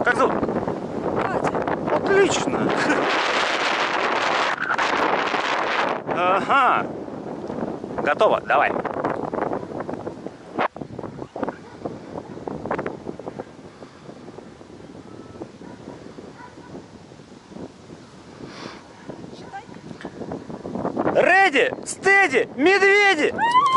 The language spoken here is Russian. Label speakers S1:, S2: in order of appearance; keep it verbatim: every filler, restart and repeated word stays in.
S1: как зовут?
S2: Катя.
S1: Отлично. Ага. Готово, давай. Реди, стеди, медведи!